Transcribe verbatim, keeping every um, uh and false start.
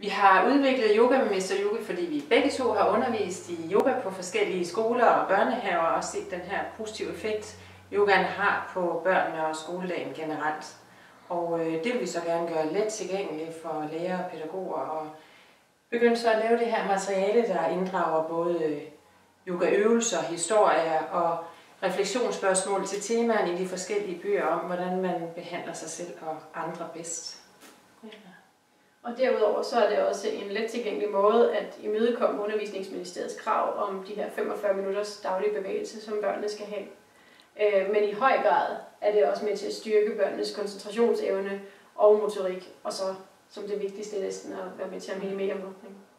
Vi har udviklet yoga med Mester Yogi, fordi vi begge to har undervist i yoga på forskellige skoler og børnehaver og set den her positive effekt, yogaen har på børnene og skoledagen generelt. Og øh, det vil vi så gerne gøre let tilgængeligt for lærere og pædagoger og begynde så at lave det her materiale, der inddrager både yogaøvelser, historier og refleksionsspørgsmål til temaerne i de forskellige bøger om, hvordan man behandler sig selv og andre bedst. Ja. Og derudover så er det også en let tilgængelig måde at imødekomme Undervisningsministeriets krav om de her femogfyrre minutters daglig bevægelse, som børnene skal have. Men i høj grad er det også med til at styrke børnenes koncentrationsevne og motorik, og så som det vigtigste næsten at være med til at minimere mobning.